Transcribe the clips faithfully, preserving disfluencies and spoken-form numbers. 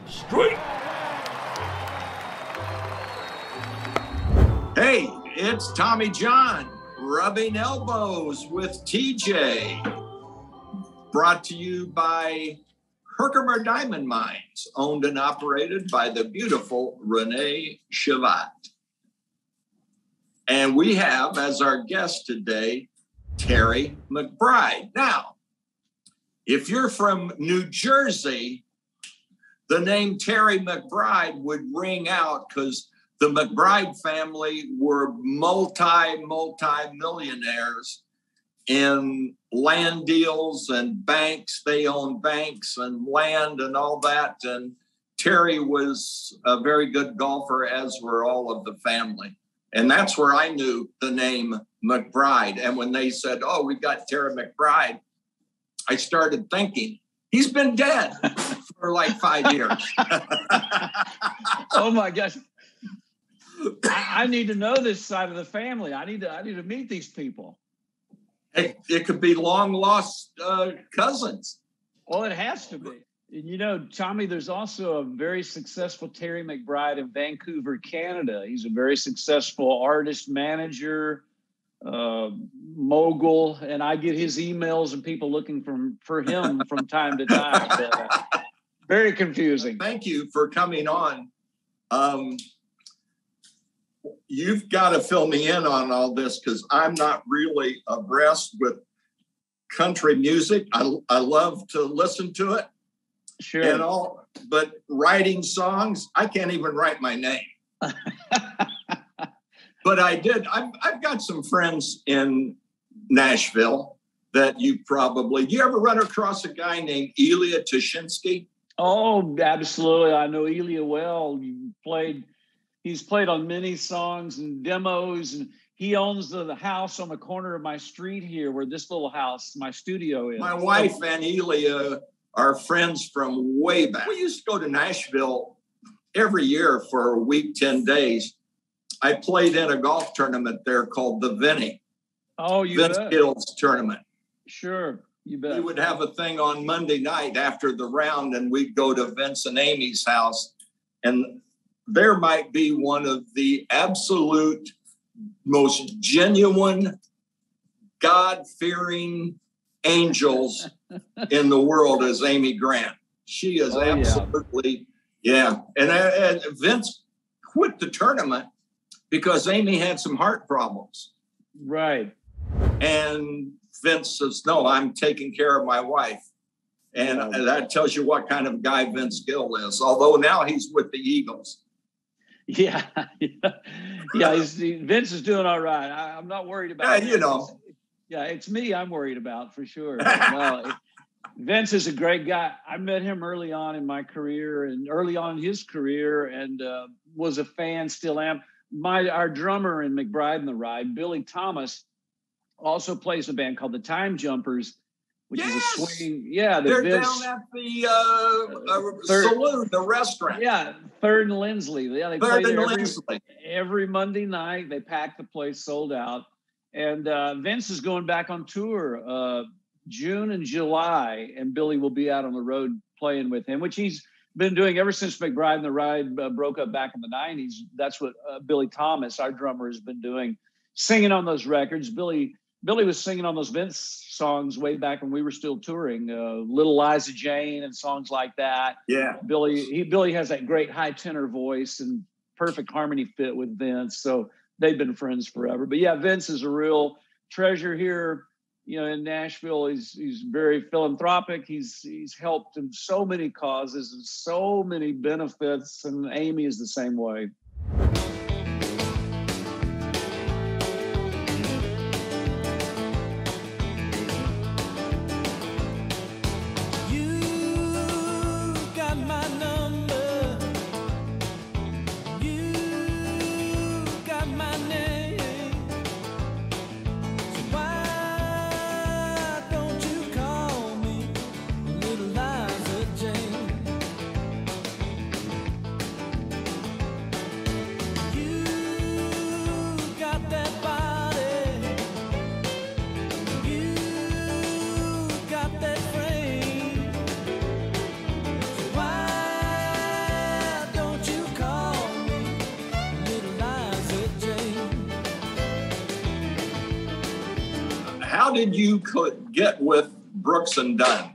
Straight. Hey, it's Tommy John, rubbing elbows with T J. Brought to you by Herkimer Diamond Mines, owned and operated by the beautiful Renee Shavat. And we have as our guest today, Terry McBride. Now, if you're from New Jersey, the name Terry McBride would ring out because the McBride family were multi, multi-millionaires in land deals and banks. They owned banks and land and all that. And Terry was a very good golfer, as were all of the family. And that's where I knew the name McBride. And when they said, oh, we got Terry McBride, I started thinking, he's been dead for like five years. Oh my gosh. I, I need to know this side of the family. I need to I need to meet these people. It, it could be long lost uh, cousins. Well, it has to be. And you know, Tommy, there's also a very successful Terry McBride in Vancouver, Canada. He's a very successful artist, manager, uh, mogul, and I get his emails and people looking from for him from time to time. But, uh, very confusing. Thank you for coming on. Um, You've got to fill me in on all this because I'm not really abreast with country music. I, I love to listen to it. Sure. And all, but writing songs, I can't even write my name. But I did. I've, I've got some friends in Nashville that you probably, do you ever run across a guy named Ilya Tushinsky? Oh, absolutely. I know Ilya well. You played... He's played on many songs and demos, and he owns the, the house on the corner of my street here where this little house, my studio is. My wife and Elia are friends from way back. We used to go to Nashville every year for a week, ten days. I played in a golf tournament there called the Vinny. Oh, you Vince bet. Gill's tournament. Sure, you bet. We would have a thing on Monday night after the round, and we'd go to Vince and Amy's house, and there might be one of the absolute most genuine, God-fearing angels in the world is Amy Grant. She is oh, absolutely, yeah. yeah. And, and Vince quit the tournament because Amy had some heart problems. Right. And Vince says, no, I'm taking care of my wife. And oh. that tells you what kind of guy Vince Gill is, although now he's with the Eagles. Yeah, yeah, yeah. He's, he, Vince is doing all right. I, I'm not worried about. Yeah, you know. It's, yeah, it's me. I'm worried about for sure. No, it, Vince is a great guy. I met him early on in my career, and early on in his career, and uh, was a fan. Still am. My our drummer in McBride and the Ride, Billy Thomas, also plays a band called the Time Jumpers. Which yes. is a swing, yeah. The They're Vince, down at the uh, uh, third, saloon, the restaurant. Yeah, Third and Lindsley. Yeah, they Third play and there every, Lindsley. every Monday night. They pack the place, sold out. And uh, Vince is going back on tour uh, June and July, and Billy will be out on the road playing with him, which he's been doing ever since McBride and the Ride uh, broke up back in the nineties. That's what uh, Billy Thomas, our drummer, has been doing, singing on those records. Billy. Billy was singing on those Vince songs way back when we were still touring, uh, Little Liza Jane and songs like that. Yeah. Billy, he, Billy has that great high tenor voice and perfect harmony fit with Vince. So they've been friends forever. But yeah, Vince is a real treasure here, you know, in Nashville. He's, he's very philanthropic. He's, he's helped in so many causes and so many benefits. And Amy is the same way. how did you co- get with Brooks and Dunn?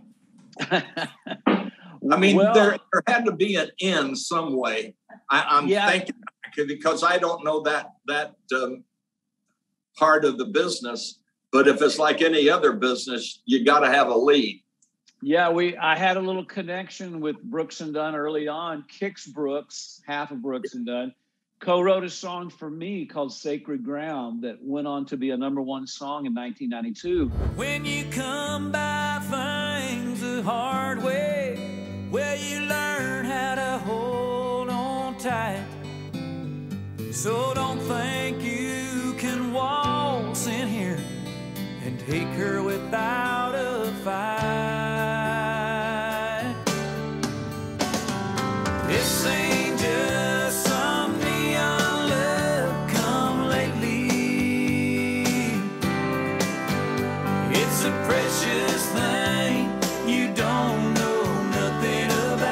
I mean, well, there, there had to be an in some way. I, I'm yeah. thinking because I don't know that that um, part of the business. But if it's like any other business, you got to have a lead. Yeah, we. I had a little connection with Brooks and Dunn early on. Kix Brooks, half of Brooks and Dunn, co-wrote a song for me called "Sacred Ground" that went on to be a number one song in nineteen ninety-two. When you come by things the hard way, well, you learn how to hold on tight. So don't think you can waltz in here and take her without a fight. This ain't just some neon love come lately. It's a precious thing you don't know nothing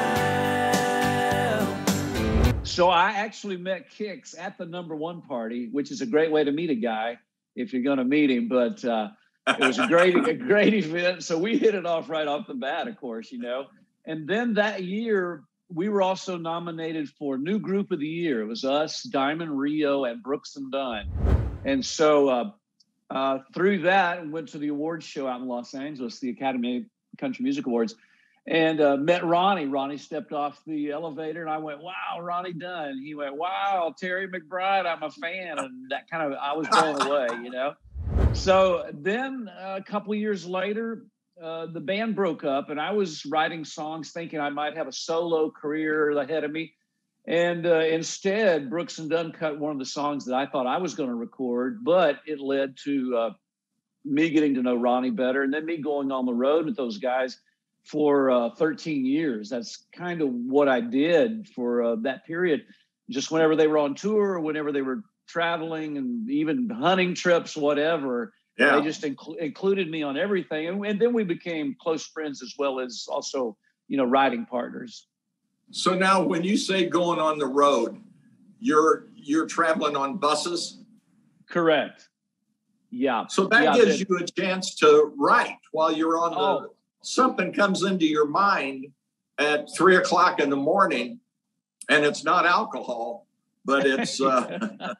about. So I actually met Kix at the number one party, which is a great way to meet a guy if you're going to meet him. But uh, it was a great, a great event. So we hit it off right off the bat, of course, you know. And then that year, we were also nominated for New Group of the Year. It was us, Diamond Rio, and Brooks and Dunn. And so uh, uh, through that, went to the awards show out in Los Angeles, the Academy Country Music Awards, and uh, met Ronnie. Ronnie stepped off the elevator, and I went, "Wow, Ronnie Dunn." He went, "Wow, Terry McBride, I'm a fan." And that kind of, I was blown away, you know. So then uh, a couple of years later, uh, the band broke up, and I was writing songs thinking I might have a solo career ahead of me. And uh, instead, Brooks and Dunn cut one of the songs that I thought I was going to record, but it led to uh, me getting to know Ronnie better, and then me going on the road with those guys for uh, thirteen years. That's kind of what I did for uh, that period. Just whenever they were on tour, whenever they were traveling, and even hunting trips, whatever, yeah. they just inc- included me on everything. And, and then we became close friends as well as also, you know, writing partners. So now when you say going on the road, you're you're traveling on buses? Correct. Yeah. So that yeah, gives that, you a chance to write while you're on the, oh. something comes into your mind at three o'clock in the morning, and it's not alcohol, but it's... Uh...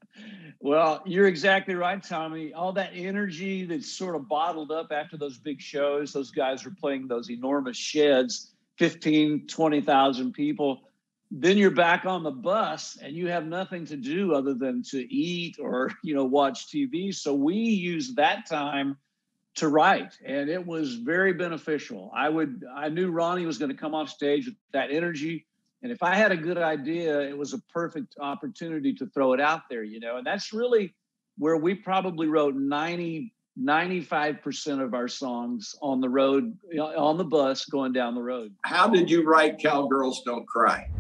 Well, you're exactly right, Tommy. All that energy that's sort of bottled up after those big shows, those guys were playing those enormous sheds, fifteen, twenty thousand people. Then you're back on the bus and you have nothing to do other than to eat or, you know, watch T V. So we used that time to write, and it was very beneficial. I would, I knew Ronnie was going to come off stage with that energy. And if I had a good idea, it was a perfect opportunity to throw it out there, you know, and that's really where we probably wrote ninety, ninety-five percent of our songs on the road, on the bus going down the road. How did you write Cowgirls Don't Cry?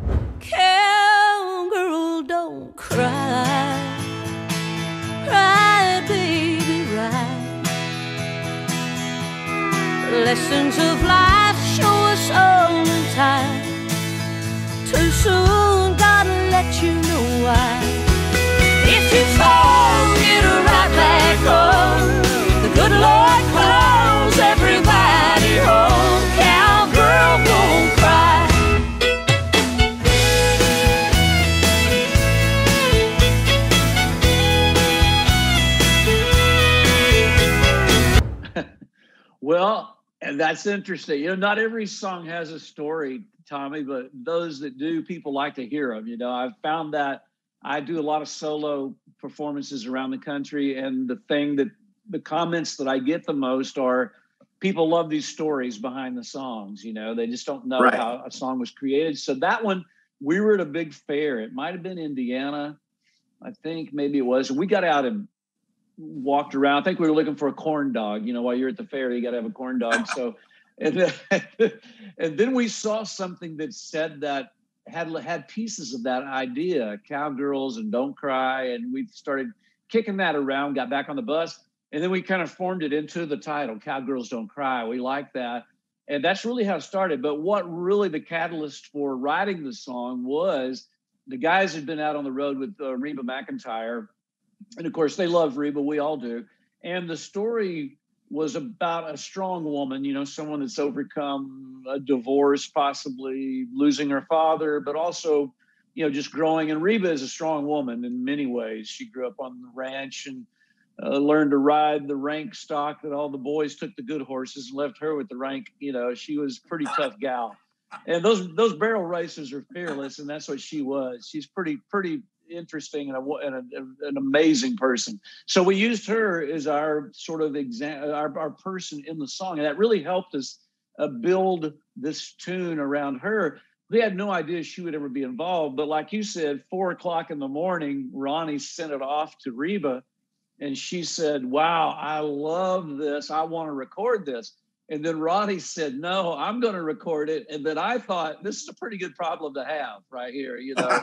Cowgirl, don't cry. Cry, baby, cry. Lessons of life show us all in time. Too soon, gotta let you know why. If you fall, get right back on. The good Lord calls everybody home. Cowgirl, don't cry. Well, and that's interesting. You know, not every song has a story, Tommy, but those that do, people like to hear them. You know, I've found that I do a lot of solo performances around the country, and the thing that the comments that I get the most are people love these stories behind the songs. You know, they just don't know right. how a song was created. So that one, we were at a big fair. It might have been Indiana. I think maybe it was. And we got out and walked around. I think we were looking for a corn dog. You know, while you're at the fair, you got to have a corn dog. So, and then, and then we saw something that said that had had pieces of that idea, Cowgirls and Don't Cry, and we started kicking that around. Got back on the bus, and then we kind of formed it into the title, Cowgirls Don't Cry. We liked that, and that's really how it started. But what really the catalyst for writing the song was the guys had been out on the road with uh, Reba McEntire. And of course, they love Reba. We all do. And the story was about a strong woman, you know, someone that's overcome a divorce, possibly losing her father, but also, you know, just growing. And Reba is a strong woman in many ways. She grew up on the ranch and uh, learned to ride the rank stock that all the boys took the good horses and left her with the rank. You know, she was a pretty tough gal. And those those barrel racers are fearless, and that's what she was. She's pretty pretty interesting and, a, and a, an amazing person. So we used her as our sort of exam, our, our person in the song, and that really helped us uh, build this tune around her. We had no idea she would ever be involved, but like you said, four o'clock in the morning, Ronnie sent it off to Reba, and she said, "Wow, I love this. I want to record this." And then Ronnie said, "No, I'm going to record it." And then I thought, this is a pretty good problem to have right here, you know.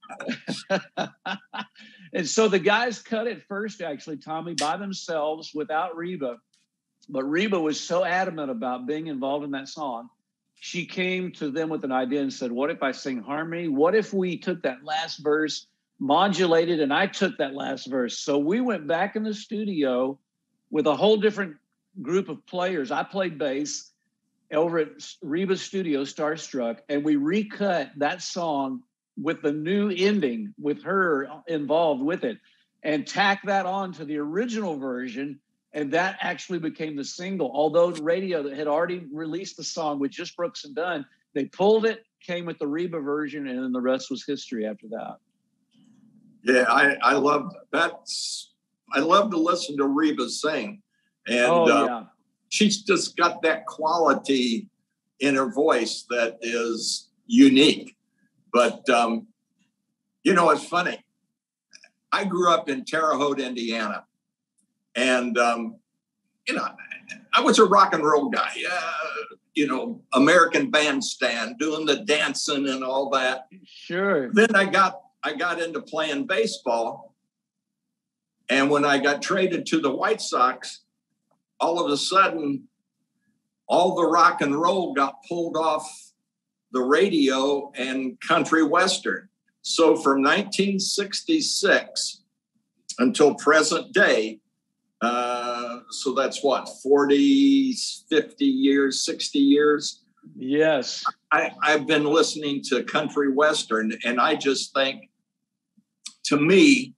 And so the guys cut it first, actually, Tommy, by themselves without Reba. But Reba was so adamant about being involved in that song. She came to them with an idea and said, what if I sing harmony? What if we took that last verse, modulated, and I took that last verse? So we went back in the studio with a whole different group of players. I played bass over at Reba's studio, Starstruck, and we recut that song with the new ending, with her involved with it, and tack that on to the original version. And that actually became the single. Although the radio had already released the song with Just Brooks and Dunn, they pulled it, came with the Reba version, and then the rest was history after that. Yeah, I, I love that's, I love to listen to Reba sing. And oh, uh, yeah. she's just got that quality in her voice that is unique. But, um, you know, it's funny. I grew up in Terre Haute, Indiana. And, um, you know, I was a rock and roll guy, uh, you know, American Bandstand, doing the dancing and all that. Sure. Then I got I got into playing baseball. And when I got traded to the White Sox, all of a sudden, all the rock and roll got pulled off the radio and country western. So from nineteen sixty-six until present day, uh, so that's what, forty, fifty years, sixty years? Yes. I, I've been listening to country western, and I just think, to me,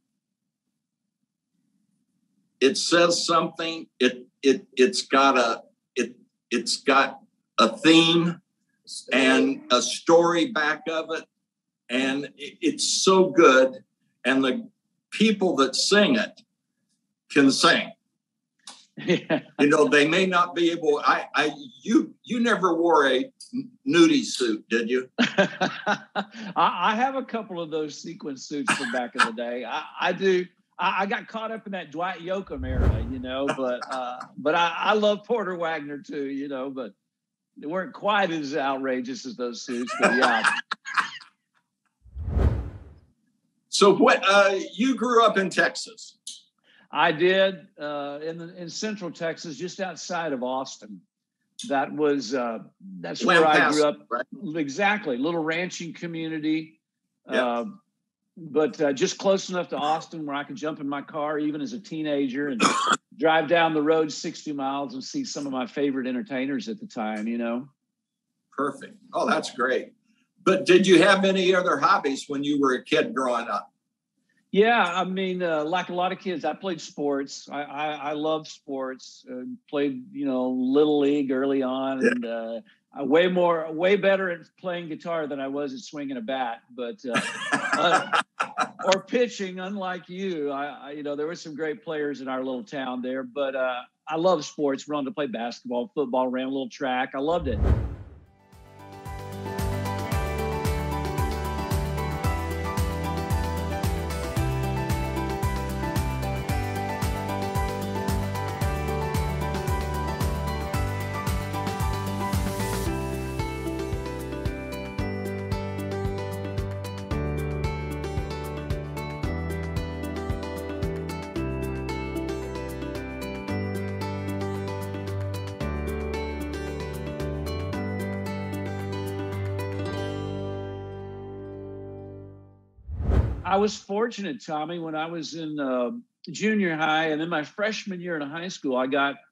it says something. It it it's got a it it's got a theme and a story back of it, and it, it's so good. And the people that sing it can sing. Yeah. You know, they may not be able. I I you you never wore a nudie suit, did you? I, I have a couple of those sequin suits from back in the day. I, I do. I, I got caught up in that Dwight Yoakam era, you know, but uh, but I, I love Porter Wagner too, you know, but they weren't quite as outrageous as those suits, but yeah. So what? Uh, you grew up in Texas. I did uh, in the, in Central Texas, just outside of Austin. That was uh, that's where I grew up. Right? Exactly, little ranching community, Yep. uh, but uh, just close enough to Austin where I could jump in my car even as a teenager and drive down the road sixty miles and see some of my favorite entertainers at the time. You know. Perfect. Oh, that's great. But did you have any other hobbies when you were a kid growing up? Yeah, I mean, uh, like a lot of kids, I played sports. I I, I love sports. Uh, played, you know, little league early on, Yeah. and uh, I way more, way better at playing guitar than I was at swinging a bat. But uh, uh, or pitching, unlike you, I, I you know there were some great players in our little town there. But uh, I love sports. Run to play basketball, football, ran a little track. I loved it. I was fortunate, Tommy, when I was in uh, junior high and then my freshman year in high school, I got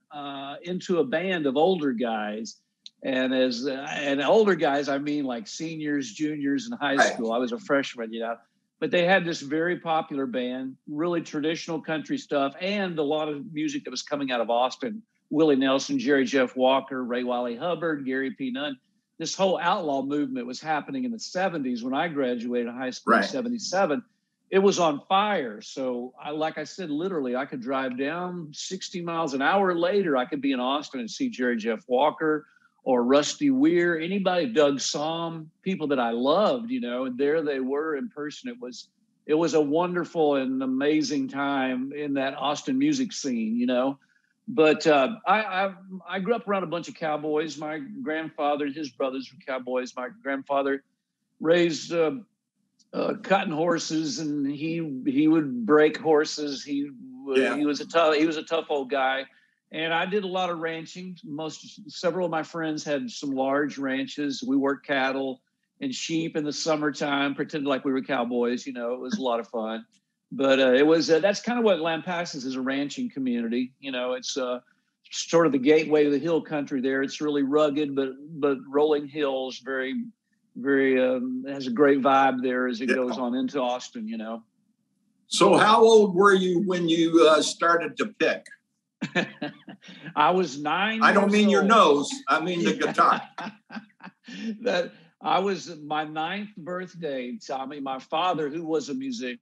uh, into a band of older guys. And as uh, and older guys, I mean like seniors, juniors in high school. I was a freshman, you know. But they had this very popular band, really traditional country stuff, and a lot of music that was coming out of Austin. Willie Nelson, Jerry Jeff Walker, Ray Wiley Hubbard, Gary P. Nunn. This whole outlaw movement was happening in the seventies when I graduated high school Right. in seventy-seven. It was on fire. So I, like I said, literally, I could drive down sixty miles an hour later. I could be in Austin and see Jerry Jeff Walker or Rusty Weir, anybody, Doug Somm, people that I loved, you know, and there they were in person. It was, it was a wonderful and amazing time in that Austin music scene, you know. But uh, I, I I grew up around a bunch of cowboys. My grandfather and his brothers were cowboys. My grandfather raised uh, uh, cotton horses, and he he would break horses. He Yeah. he was a tough he was a tough old guy. And I did a lot of ranching. Most several of my friends had some large ranches. We worked cattle and sheep in the summertime, pretended like we were cowboys. You know, it was a lot of fun. But uh, it was uh, that's kind of what Lampasas is, a ranching community. You know, it's uh, sort of the gateway to the hill country there. It's really rugged, but but rolling hills, very, very um, has a great vibe there as it Yeah. goes on into Austin. You know. So how old were you when you uh, started to pick? I was nine. I don't years mean your old. nose. I mean the guitar. That I was my ninth birthday, Tommy. My father, who was a musician,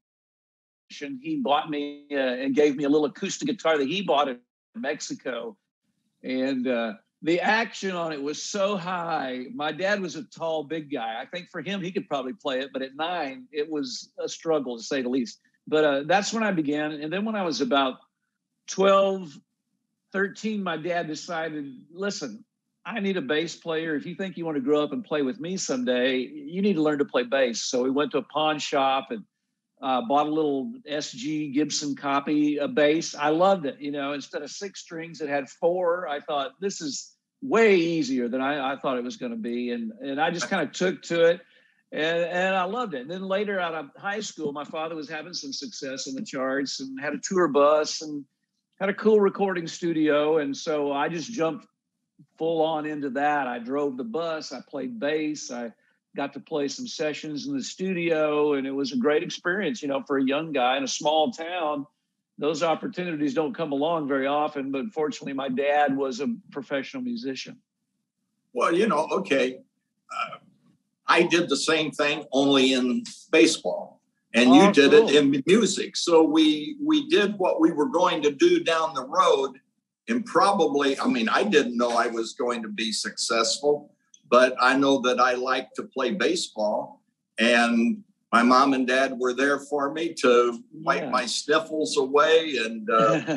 he bought me uh, and gave me a little acoustic guitar that he bought in Mexico, and uh, the action on it was so high. My dad was a tall, big guy. I think for him, he could probably play it, but at nine, it was a struggle to say the least. But uh, that's when I began, and then when I was about twelve, thirteen, my dad decided, listen, I need a bass player. If you think you want to grow up and play with me someday, you need to learn to play bass. So we went to a pawn shop and uh, bought a little S G Gibson copy, a bass. I loved it. You know, instead of six strings, it had four. I thought, this is way easier than I, I thought it was going to be. And, and I just kind of took to it. And, and I loved it. And then later out of high school, my father was having some success in the charts and had a tour bus and had a cool recording studio. And so I just jumped full on into that. I drove the bus. I played bass. I got to play some sessions in the studio. And it was a great experience, you know, for a young guy in a small town. Those opportunities don't come along very often. But fortunately, my dad was a professional musician. Well, you know, okay. Uh, I did the same thing, only in baseball. And Oh, you did cool. it in music. So we we did what we were going to do down the road. And probably, I mean, I didn't know I was going to be successful, but I know that I like to play baseball. And my mom and dad were there for me to wipe Yeah. my sniffles away. And uh,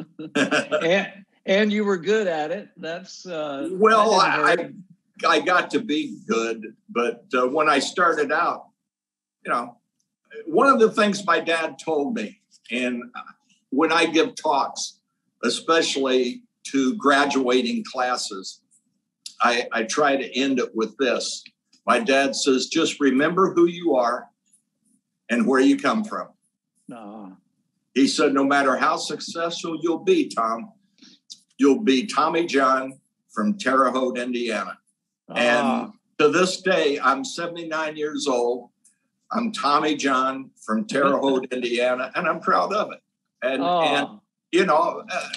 and, and you were good at it. That's uh, well, that didn't I, hurt. I got to be good. But uh, when I started out, you know, one of the things my dad told me, and when I give talks, especially to graduating classes, I, I try to end it with this. My dad says, just remember who you are and where you come from. No. He said, no matter how successful you'll be, Tom, you'll be Tommy John from Terre Haute, Indiana. And Ah. to this day, I'm seventy-nine years old. I'm Tommy John from Terre Haute, Indiana, and I'm proud of it. And, Oh. and you know, uh,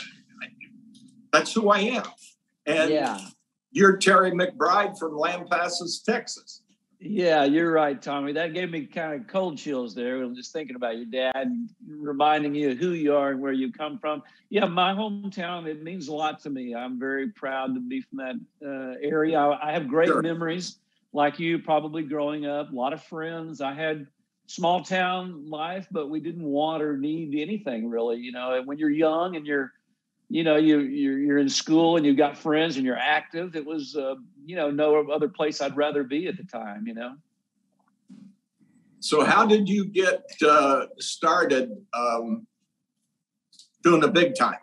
that's who I am. And Yeah. you're Terry McBride from Lampasas, Texas. Yeah, you're right, Tommy. That gave me kind of cold chills there. I'm just thinking about your dad, reminding you who you are and where you come from. Yeah, my hometown, it means a lot to me. I'm very proud to be from that uh, area. I, I have great Sure. memories, like you, probably growing up. A lot of friends. I had small town life, but we didn't want or need anything really. You know, and when you're young and you're you know, you, you're, you're in school and you've got friends and you're active. It was, uh, you know, no other place I'd rather be at the time, you know. So how did you get uh, started um, doing the big time?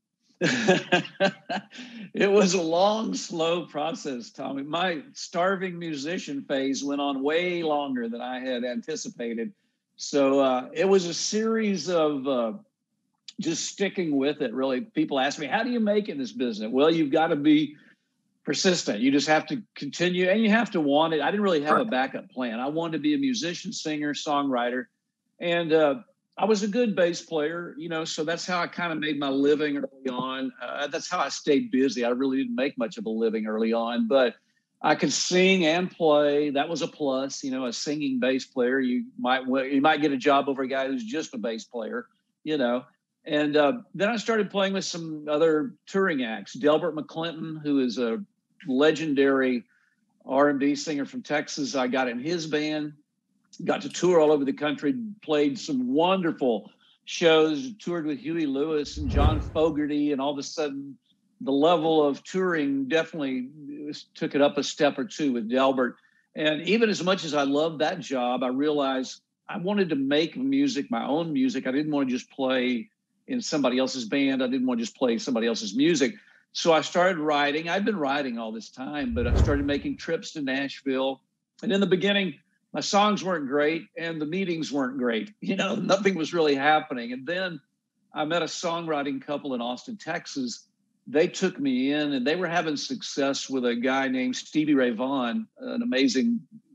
It was a long, slow process, Tommy. My starving musician phase went on way longer than I had anticipated. So uh, it was a series of uh, just sticking with it. Really, people ask me, how do you make it in this business? Well, you've got to be persistent. You just have to continue, and you have to want it. I didn't really have a backup plan. I wanted to be a musician, singer, songwriter, and uh, I was a good bass player, you know, so that's how I kind of made my living early on. Uh, that's how I stayed busy. I really didn't make much of a living early on, but I could sing and play. That was a plus, you know, a singing bass player. You might you might get a job over a guy who's just a bass player, you know. And uh, then I started playing with some other touring acts. Delbert McClinton, who is a legendary R and B singer from Texas. I got in his band, got to tour all over the country, played some wonderful shows, toured with Huey Lewis and John Fogerty, and all of a sudden the level of touring definitely took it up a step or two with Delbert. And even as much as I loved that job, I realized I wanted to make music, my own music. I didn't want to just play in somebody else's band. I didn't want to just play somebody else's music. So I started writing. I'd been writing all this time, but I started making trips to Nashville. And in the beginning, my songs weren't great and the meetings weren't great. You know, nothing was really happening. And then I met a songwriting couple in Austin, Texas. They took me in and they were having success with a guy named Stevie Ray Vaughan, an amazing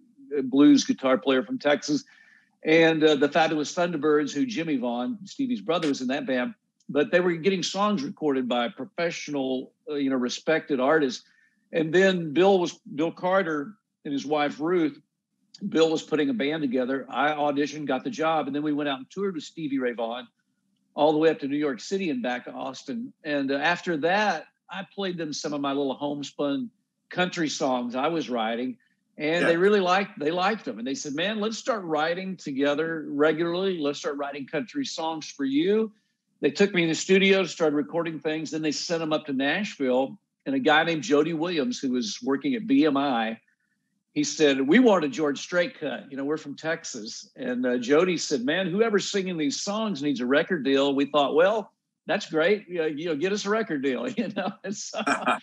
blues guitar player from Texas. And uh, the Fabulous Thunderbirds, who Jimmy Vaughan, Stevie's brother, was in that band. But they were getting songs recorded by professional, uh, you know, respected artists. And then Bill was Bill Carter and his wife Ruth. Bill was putting a band together. I auditioned, got the job, and then we went out and toured with Stevie Ray Vaughan all the way up to New York City and back to Austin. And uh, after that, I played them some of my little homespun country songs I was writing, and yeah. they really liked they liked them. And they said, "Man, let's start writing together regularly. Let's start writing country songs for you." They took me in the studio, started recording things. Then they sent them up to Nashville. And a guy named Jody Williams, who was working at B M I, he said, "We want a George Strait cut. You know, we're from Texas." And uh, Jody said, "Man, whoever's singing these songs needs a record deal." We thought, well, that's great. You know, you know, get us a record deal. You know, and so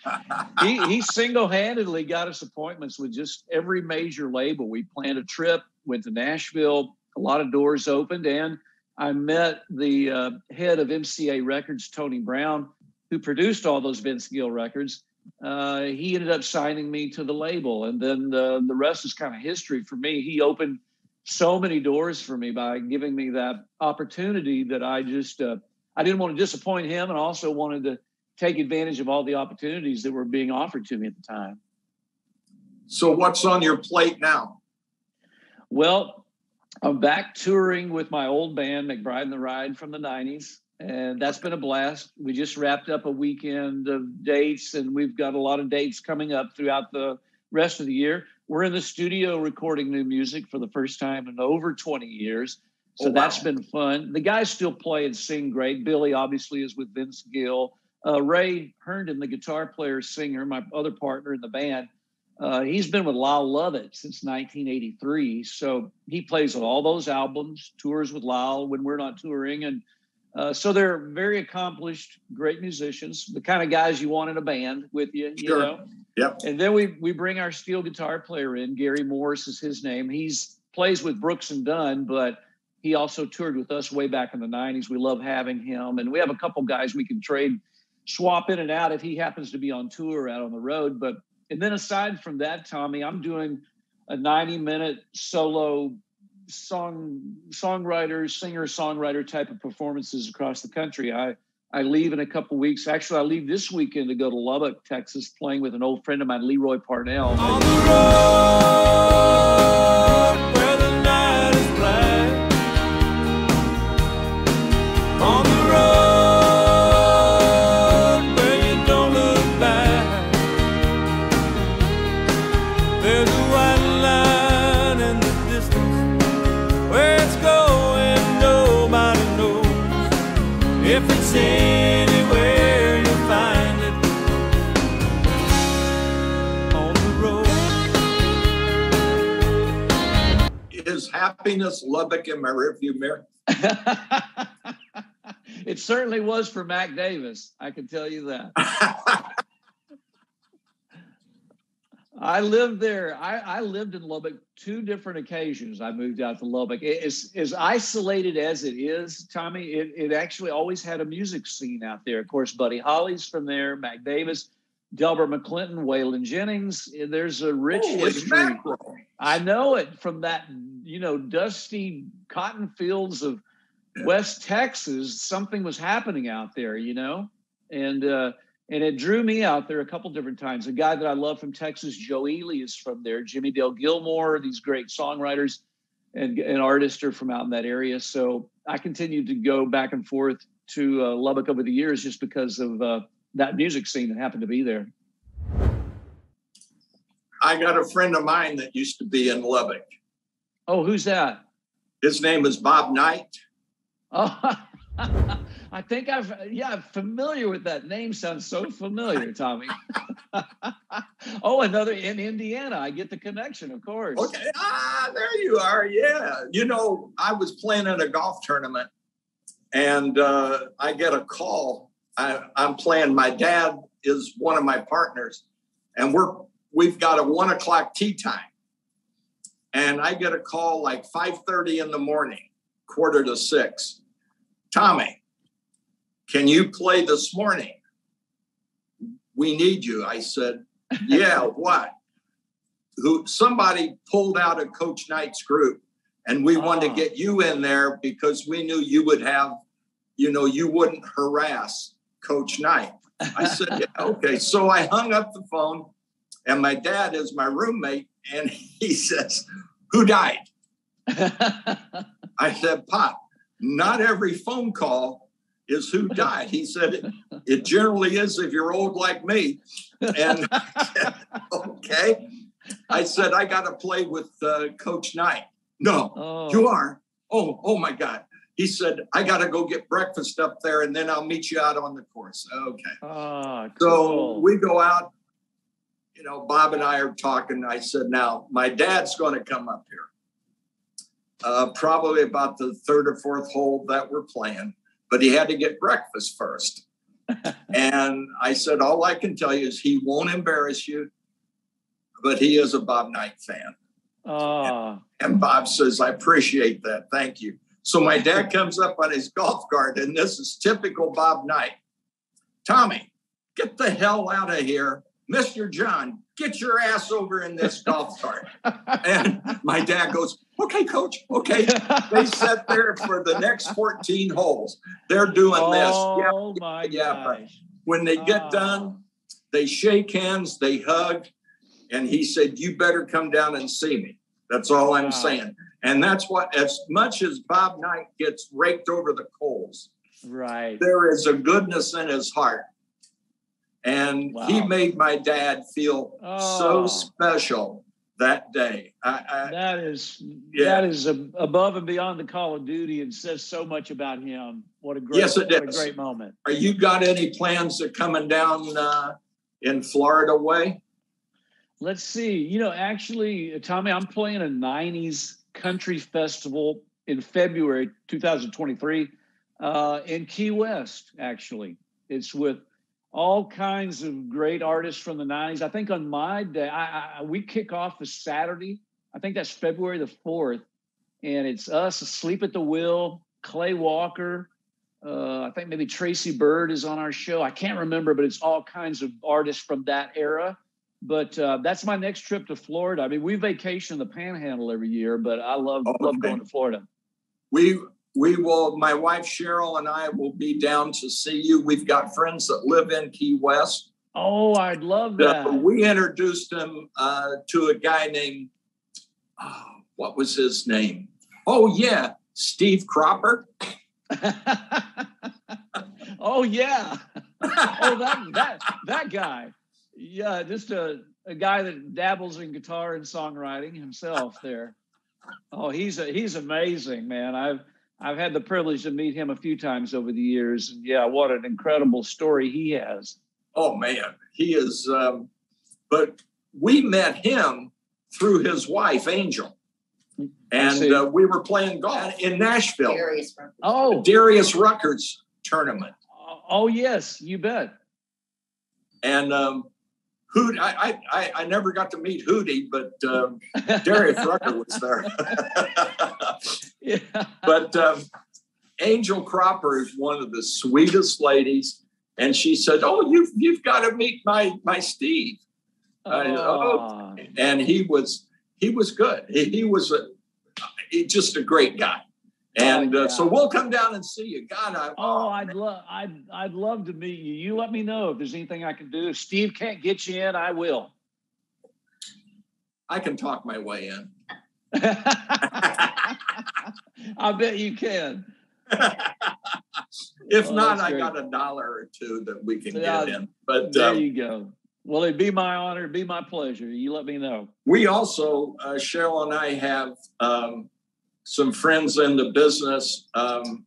he, he single-handedly got us appointments with just every major label. We planned a trip, went to Nashville, a lot of doors opened, and I met the uh, head of M C A Records, Tony Brown, who produced all those Vince Gill records. Uh, he ended up signing me to the label. And then the, the rest is kind of history for me. He opened so many doors for me by giving me that opportunity that I just, uh, I didn't want to disappoint him, and also wanted to take advantage of all the opportunities that were being offered to me at the time. So what's on your plate now? Well, I'm back touring with my old band, McBride and the Ride, from the nineties. And that's been a blast. We just wrapped up a weekend of dates, and we've got a lot of dates coming up throughout the rest of the year. We're in the studio recording new music for the first time in over twenty years. So oh, wow. That's been fun. The guys still play and sing great. Billy obviously is with Vince Gill. Uh, Ray Herndon, the guitar player, singer, my other partner in the band, uh, he's been with Lyle Lovett since nineteen eighty-three. So he plays on all those albums, tours with Lyle when we're not touring. And Uh, so they're very accomplished, great musicians, the kind of guys you want in a band with you, you sure. know. Yep. And then we we bring our steel guitar player in. Gary Morris is his name. He's plays with Brooks and Dunn, but he also toured with us way back in the nineties. We love having him. And we have a couple guys we can trade, swap in and out if he happens to be on tour out on the road. But and then aside from that, Tommy, I'm doing a ninety minute solo song songwriter, singer, songwriter type of performances across the country. I, I leave in a couple weeks. Actually, I leave this weekend to go to Lubbock, Texas, playing with an old friend of mine, Leroy Parnell. On the road where the night is black. On the road where you don't look back. There's a white line in the distance. Where it's going, nobody knows. If it's anywhere, you'll find it on the road. Is happiness Lubbock in my rearview mirror? It certainly was for Mac Davis. I can tell you that. I lived there. I, I lived in Lubbock two different occasions. I moved out to Lubbock. As, as isolated as it is, Tommy, it, it actually always had a music scene out there. Of course, Buddy Holly's from there, Mac Davis, Delbert McClinton, Waylon Jennings. There's a rich Holy history. mackerel. I know it from that, you know, dusty cotton fields of West Texas. Something was happening out there, you know, and uh, and it drew me out there a couple different times. A guy that I love from Texas, Joe Ely, is from there. Jimmy Dale Gilmore, these great songwriters and, and artists are from out in that area. So I continued to go back and forth to uh, Lubbock over the years just because of uh, that music scene that happened to be there. I got a friend of mine that used to be in Lubbock. Oh, who's that? His name is Bob Knight. Oh, I think I've, yeah, I'm familiar with that name. Sounds so familiar, Tommy. Oh, another in Indiana. I get the connection, of course. Okay. Ah, there you are. Yeah. You know, I was playing in a golf tournament and uh, I get a call. I, I'm playing. My dad is one of my partners and we're, we've got a one o'clock tee time. And I get a call like five thirty in the morning, quarter to six. Tommy, can you play this morning? We need you. I said, yeah, what? Who? Somebody pulled out of Coach Knight's group and we oh. wanted to get you in there because we knew you would have, you know, you wouldn't harass Coach Knight. I said, yeah, okay. So I hung up the phone and my dad is my roommate and he says, who died? I said, Pop, not every phone call is who died. He said, it, it generally is if you're old like me. And I said, okay. I said, I got to play with uh, Coach Knight. No, oh. You are? Oh, oh my God. He said, I got to go get breakfast up there and then I'll meet you out on the course. Okay. Oh, cool. So we go out, you know, Bob and I are talking. I said, now my dad's going to come up here. Uh, probably about the third or fourth hole that we're playing, but he had to get breakfast first. And I said, all I can tell you is he won't embarrass you, but he is a Bob Knight fan. Oh. And, and Bob says, I appreciate that. Thank you. So my dad comes up on his golf cart, and this is typical Bob Knight. Tommy, get the hell out of here. Mister John, get your ass over in this golf cart. And my dad goes, okay, coach, okay. They sat there for the next fourteen holes. They're doing oh, this. Oh, yeah, my yeah. gosh. But when they get oh. done, they shake hands, they hug. And he said, you better come down and see me. That's all I'm wow. saying. And that's what, as much as Bob Knight gets raked over the coals, right? there is a goodness in his heart. And wow. he made my dad feel oh. so special that day. I, I, that is yeah. that is a, above and beyond the Call of Duty and says so much about him. What a great, yes, it what is. a great moment. Are you got any plans of coming down uh, in Florida way? Let's see. You know, actually, Tommy, I'm playing a nineties country festival in February two thousand twenty-three uh, in Key West, actually. It's with all kinds of great artists from the nineties. I think on my day, I, I, we kick off the Saturday. I think that's February the fourth. And it's us, Asleep at the Wheel, Clay Walker. Uh, I think maybe Tracy Bird is on our show. I can't remember, but it's all kinds of artists from that era. But uh, that's my next trip to Florida. I mean, we vacation the Panhandle every year, but I love, oh, love okay. going to Florida. We We will, my wife Cheryl and I will be down to see you. We've got friends that live in Key West. Oh, I'd love that. Uh, we introduced him uh, to a guy named, oh, what was his name? Oh, yeah, Steve Cropper. Oh, yeah. Oh, that, that, that guy. Yeah, just a, a guy that dabbles in guitar and songwriting himself there. Oh, he's a, he's amazing, man. I've, I've had the privilege to meet him a few times over the years. And yeah, what an incredible story he has. Oh, man, he is. Um, but we met him through his wife, Angel. And uh, we were playing golf in Nashville. Darius oh, Darius Rucker's tournament. Oh, yes, you bet. And um, Hoot, I, I, I never got to meet Hootie, but um, Darius Rucker was there. Yeah. But um, Angel Cropper is one of the sweetest ladies, and she said, "Oh, you've you've got to meet my my Steve." Oh. I, oh. And he was he was good. He, he was a, he, just a great guy. And oh, yeah. uh, so we'll come down and see you. God, I, oh, I'd love, I'd, I'd love to meet you. You let me know if there's anything I can do. If Steve can't get you in, I will. I can talk my way in. I bet you can. If oh, not, I great. got a dollar or two that we can yeah, get in. But there um, you go. Well, it'd be my honor, it'd be my pleasure. You let me know. We also, uh, Cheryl and I have um, some friends in the business, um,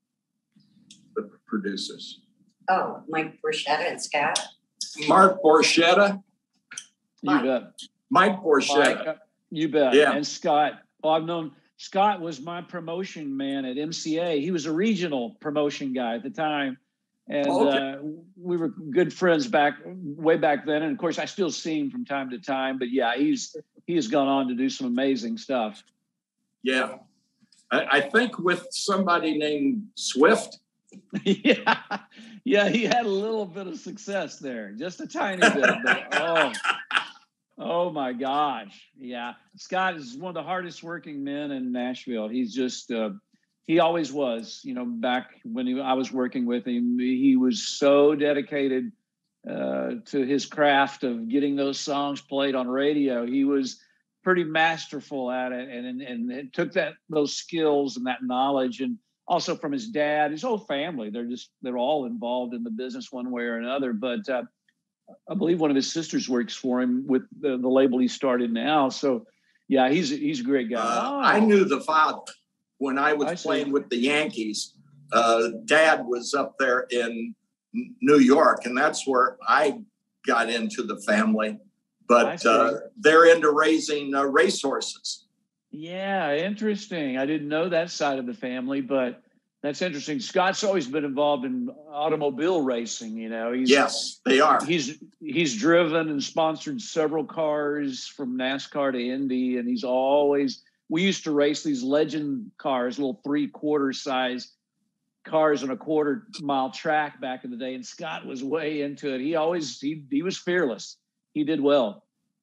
the producers. Oh, Mike Borchetta and Scott. Mark Borchetta. You Mike. bet. Mike Borchetta. Mike, uh, you bet. Yeah. And Scott. Well, I've known Scott was my promotion man at M C A. He was a regional promotion guy at the time. And okay. uh, we were good friends back way back then. And of course, I still see him from time to time. But yeah, he's he has gone on to do some amazing stuff. Yeah. I, I think with somebody named Swift. yeah. Yeah, he had a little bit of success there. Just a tiny bit. But, oh, oh, my gosh. Yeah. Scott is one of the hardest working men in Nashville. He's just... Uh, He always was, you know, back when he, I was working with him, he was so dedicated uh, to his craft of getting those songs played on radio. He was pretty masterful at it, and, and, and it took that those skills and that knowledge, and also from his dad, his whole family. They're just, they're all involved in the business one way or another. But uh, I believe one of his sisters works for him with the, the label he started now. So, yeah, he's, he's a great guy. Uh, oh. I knew the father. When I was I playing see. with the Yankees, uh, Dad was up there in New York, and that's where I got into the family. But uh, they're into raising uh, racehorses. Yeah, interesting. I didn't know that side of the family, but that's interesting. Scott's always been involved in automobile racing. You know, he's yes, they are. He's he's driven and sponsored several cars from NASCAR to Indy, and he's always. We used to race these legend cars, little three-quarter size cars on a quarter mile track back in the day. And Scott was way into it. He always, he, he was fearless. He did well.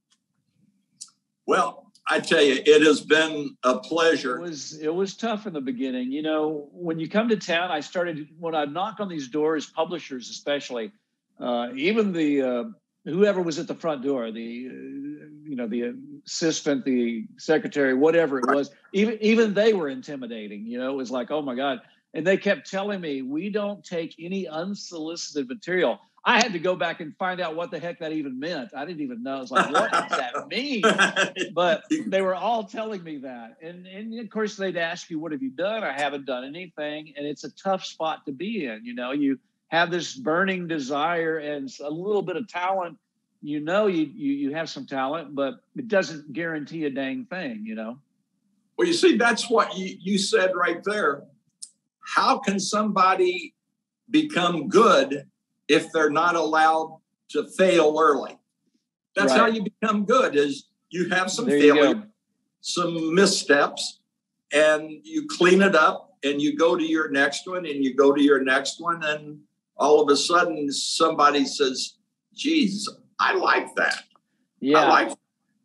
Well, I tell you, it has been a pleasure. It was, it was tough in the beginning. You know, when you come to town, I started, when I knocked on these doors, publishers especially, uh, even the, uh, whoever was at the front door, the, uh, you know, the assistant, the secretary, whatever it was, even, even they were intimidating. You know, it was like, oh my God. And they kept telling me, we don't take any unsolicited material. I had to go back and find out what the heck that even meant. I didn't even know. I was like, what does that mean? But they were all telling me that. And, and of course, they'd ask you, what have you done? I haven't done anything. And it's a tough spot to be in. You know, you have this burning desire and a little bit of talent. You know, you, you, you have some talent, but it doesn't guarantee a dang thing, you know? Well, you see, that's what you, you said right there. How can somebody become good if they're not allowed to fail early? That's right. How you become good, is you have some there failure, some missteps, and you clean it up, and you go to your next one, and you go to your next one, and all of a sudden somebody says, geez, I like that. Yeah. I like that.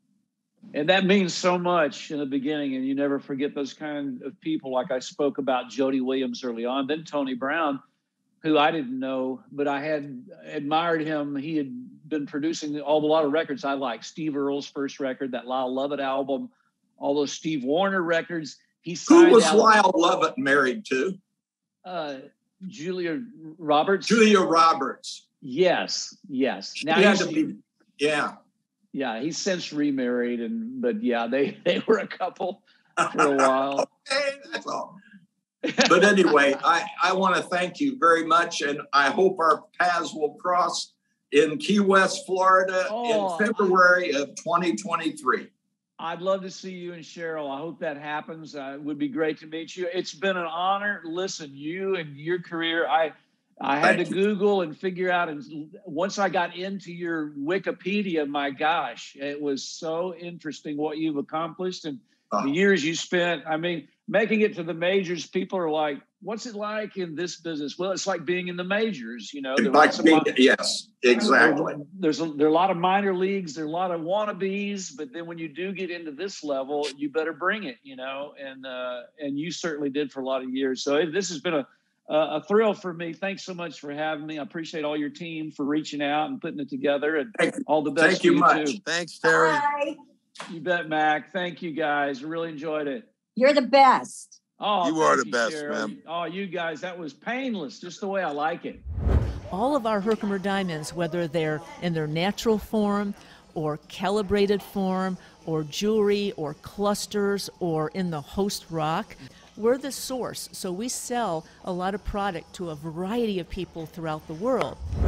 And that means so much in the beginning, and you never forget those kind of people. Like I spoke about Jody Williams early on, then Tony Brown, who I didn't know, but I had admired him. He had been producing all a lot of records I like. Steve Earle's first record, that Lyle Lovett album, all those Steve Wariner records. He signed Who was out, Lyle Lovett married to? Uh, Julia Roberts. Julia Roberts. Yes, yes. She Now had he's, to be, yeah. Yeah, he's since remarried, and but yeah, they they were a couple for a while. Okay, that's all. But anyway, I, I want to thank you very much, and I hope our paths will cross in Key West, Florida Oh, in February of twenty twenty-three. I'd love to see you and Cheryl. I hope that happens. Uh, it would be great to meet you. It's been an honor. Listen, you and your career, I I had Thank to you. Google and figure out. And once I got into your Wikipedia, my gosh, it was so interesting what you've accomplished and Oh. the years you spent. I mean, making it to the majors, people are like, what's it like in this business? Well, it's like being in the majors, you know. There are Like lots of being, min- yes, exactly. there- There's a, there are a lot of minor leagues, there are a lot of wannabes, but then when you do get into this level, you better bring it, you know. And uh, and you certainly did for a lot of years. So it, this has been a a thrill for me. Thanks so much for having me. I appreciate all your team for reaching out and putting it together, and Thank, all the best thank to you you much. too. Thanks, Terry. Bye. You bet, Mac. Thank you guys. I really enjoyed it. You're the best. Oh, You are thank the best, Cheryl. ma'am. Oh, you guys, that was painless, just the way I like it. All of our Herkimer diamonds, whether they're in their natural form or calibrated form or jewelry or clusters or in the host rock, we're the source. So we sell a lot of product to a variety of people throughout the world.